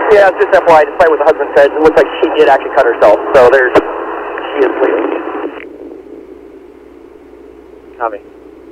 Yeah, just FYI, despite what the husband said, it looks like she did actually cut herself. So she is bleeding. Copy.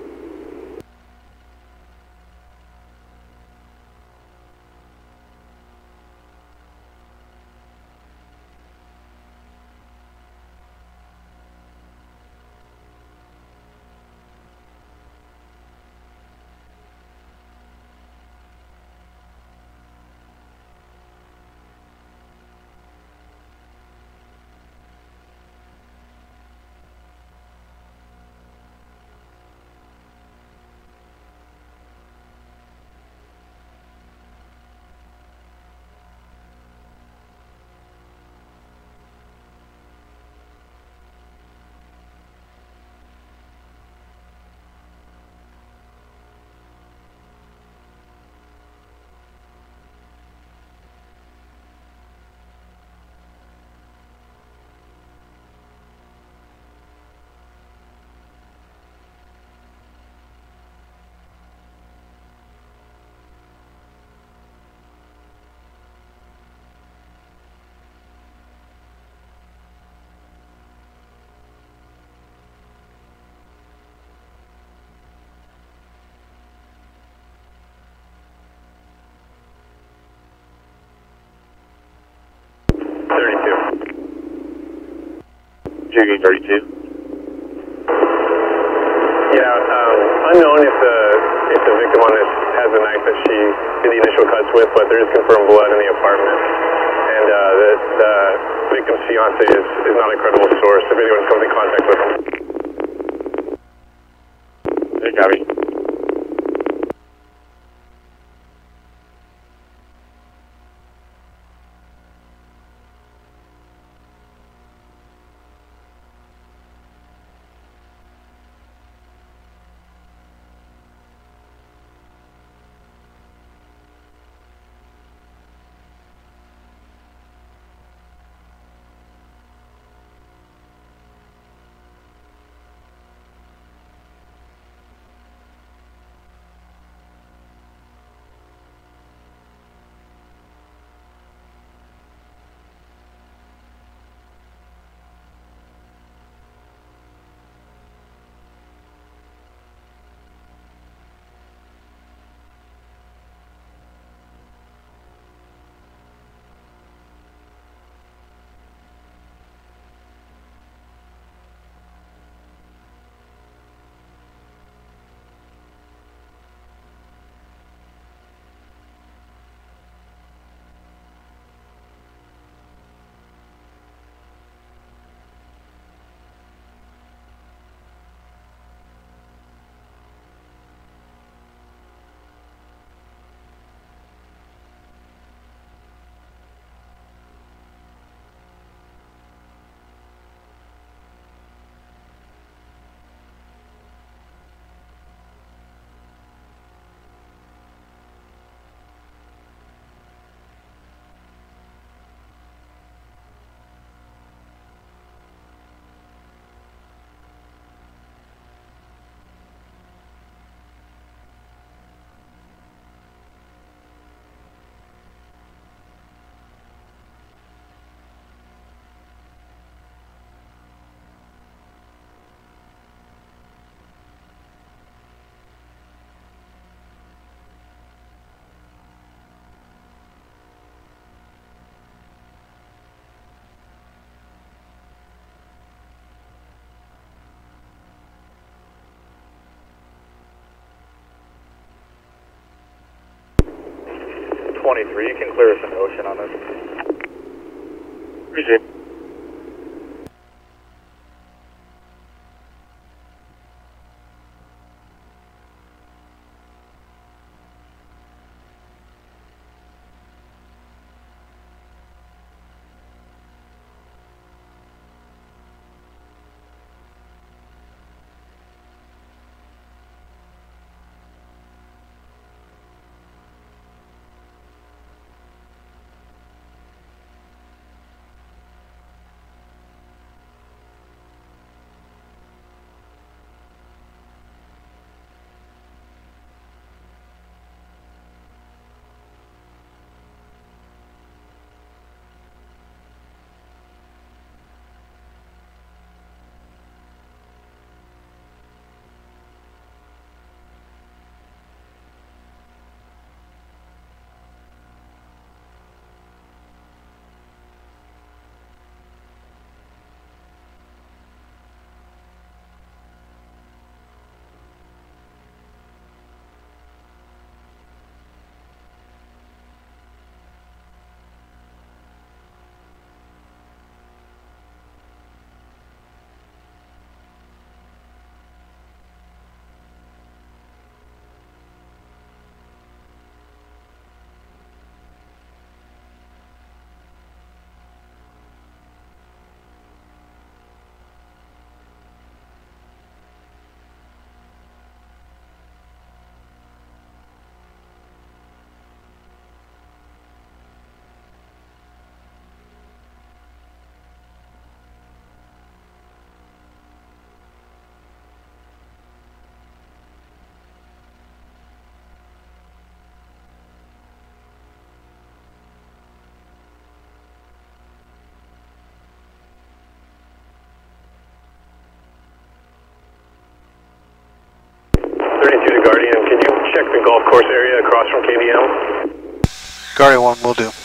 Jiggy 32. Yeah, unknown if the victim on this has a knife that she did the initial cuts with, but there is confirmed blood in the apartment. And the victim's fiance is not a credible source if anyone's come in contact with him. Hey, copy. You can clear us an ocean on this. Appreciate it. 32 to Guardian, can you check the golf course area across from KDM? Guardian 1 will do.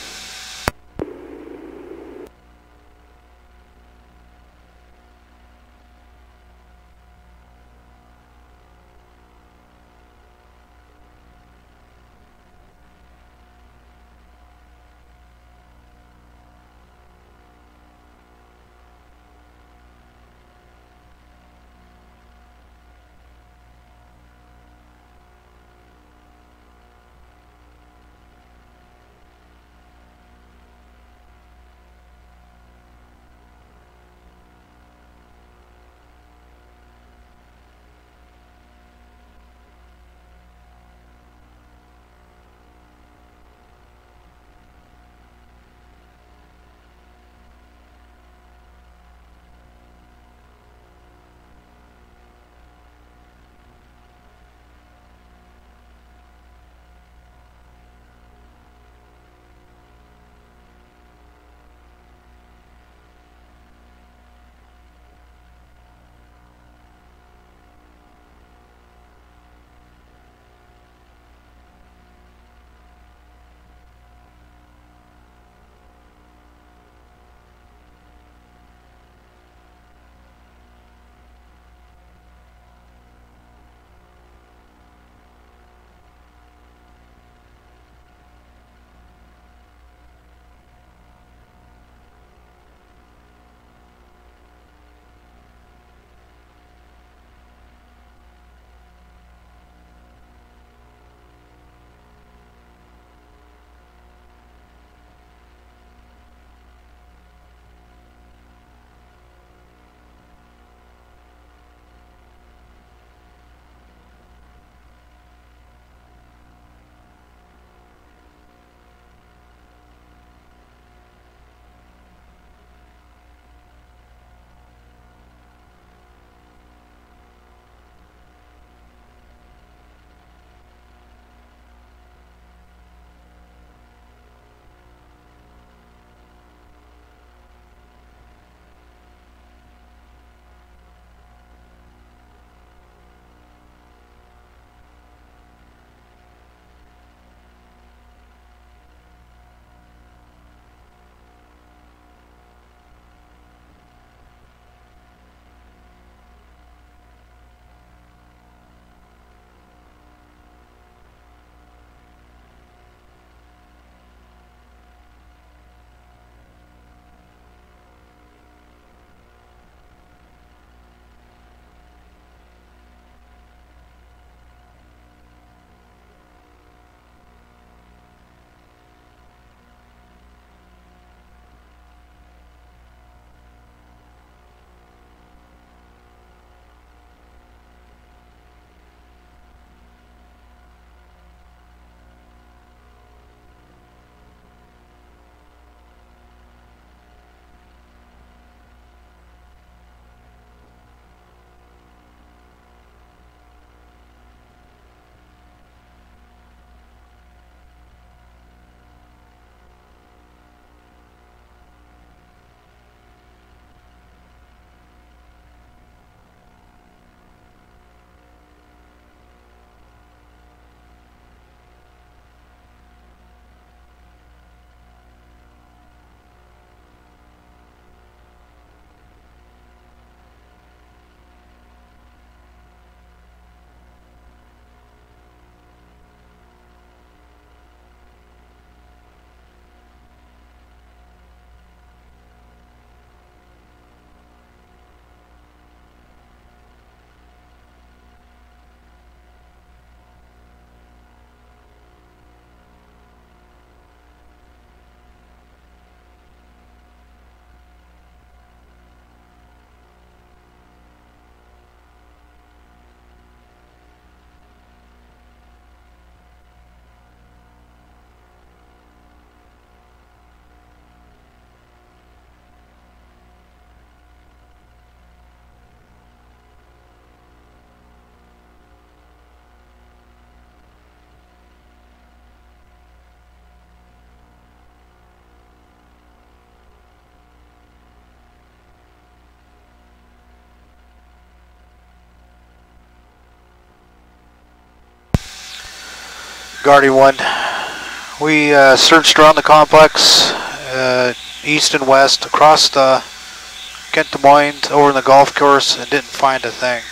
Guardian 1. We searched around the complex, east and west, across the Kent Des Moines, over in the golf course, and didn't find a thing.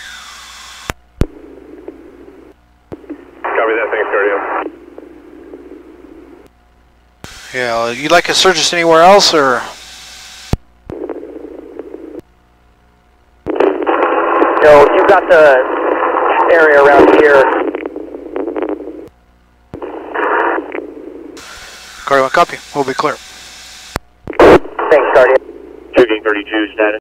Copy that, thanks, Guardian. Yeah, you'd like to search us anywhere else, or? No, you've got the area around here. Guardian 1, copy. We'll be clear. Thanks, Guardian. Shooting 32 status.